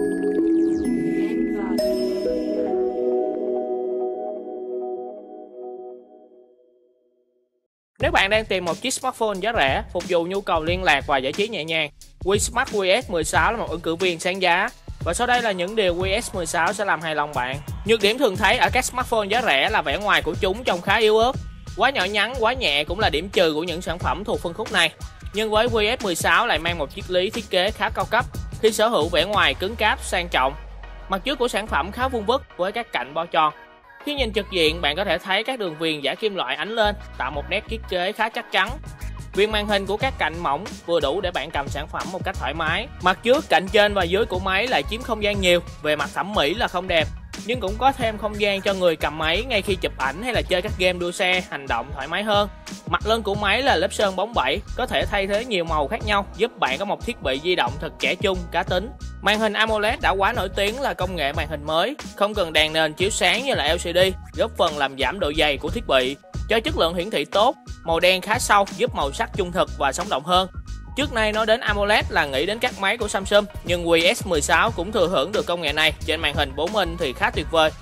Nếu bạn đang tìm một chiếc smartphone giá rẻ phục vụ nhu cầu liên lạc và giải trí nhẹ nhàng, WeSmart QS16 là một ứng cử viên sáng giá. Và sau đây là những điều QS16 sẽ làm hài lòng bạn. Nhược điểm thường thấy ở các smartphone giá rẻ là vẻ ngoài của chúng trông khá yếu ớt. Quá nhỏ nhắn, quá nhẹ cũng là điểm trừ của những sản phẩm thuộc phân khúc này. Nhưng với QS16 lại mang một triết lý thiết kế khá cao cấp khi sở hữu vẻ ngoài cứng cáp, sang trọng. Mặt trước của sản phẩm khá vuông vức với các cạnh bo tròn. Khi nhìn trực diện, bạn có thể thấy các đường viền giả kim loại ánh lên, tạo một nét thiết kế khá chắc chắn. Viền màn hình của các cạnh mỏng vừa đủ để bạn cầm sản phẩm một cách thoải mái. Mặt trước, cạnh trên và dưới của máy lại chiếm không gian nhiều, về mặt thẩm mỹ là không đẹp, nhưng cũng có thêm không gian cho người cầm máy ngay khi chụp ảnh hay là chơi các game đua xe, hành động thoải mái hơn. Mặt lưng của máy là lớp sơn bóng bẩy, có thể thay thế nhiều màu khác nhau, giúp bạn có một thiết bị di động thật trẻ trung, cá tính. Màn hình AMOLED đã quá nổi tiếng là công nghệ màn hình mới, không cần đèn nền chiếu sáng như là LCD, góp phần làm giảm độ dày của thiết bị. Cho chất lượng hiển thị tốt, màu đen khá sâu giúp màu sắc trung thực và sống động hơn. Trước nay nói đến AMOLED là nghĩ đến các máy của Samsung, nhưng QS16 cũng thừa hưởng được công nghệ này trên màn hình 4 inch thì khá tuyệt vời.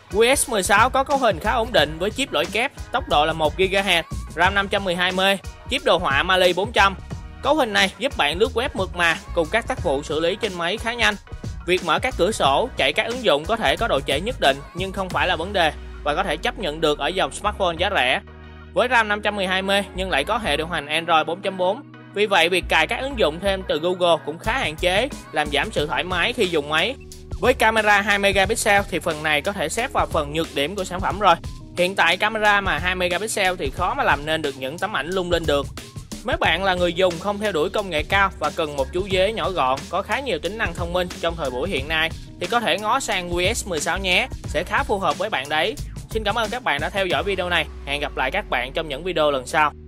QS16 có cấu hình khá ổn định với chip lỗi kép, tốc độ là 1 GHz, RAM 512MB, chip đồ họa Mali 400. Cấu hình này giúp bạn lướt web mượt mà cùng các tác vụ xử lý trên máy khá nhanh. Việc mở các cửa sổ, chạy các ứng dụng có thể có độ trễ nhất định nhưng không phải là vấn đề và có thể chấp nhận được ở dòng smartphone giá rẻ. Với RAM 512MB nhưng lại có hệ điều hành Android 4.4. Vì vậy, việc cài các ứng dụng thêm từ Google cũng khá hạn chế, làm giảm sự thoải mái khi dùng máy. Với camera 2 megapixel thì phần này có thể xếp vào phần nhược điểm của sản phẩm rồi. Hiện tại camera mà 2 megapixel thì khó mà làm nên được những tấm ảnh lung linh được. Nếu bạn là người dùng không theo đuổi công nghệ cao và cần một chú dế nhỏ gọn có khá nhiều tính năng thông minh trong thời buổi hiện nay thì có thể ngó sang QS16 nhé, sẽ khá phù hợp với bạn đấy. Xin cảm ơn các bạn đã theo dõi video này. Hẹn gặp lại các bạn trong những video lần sau.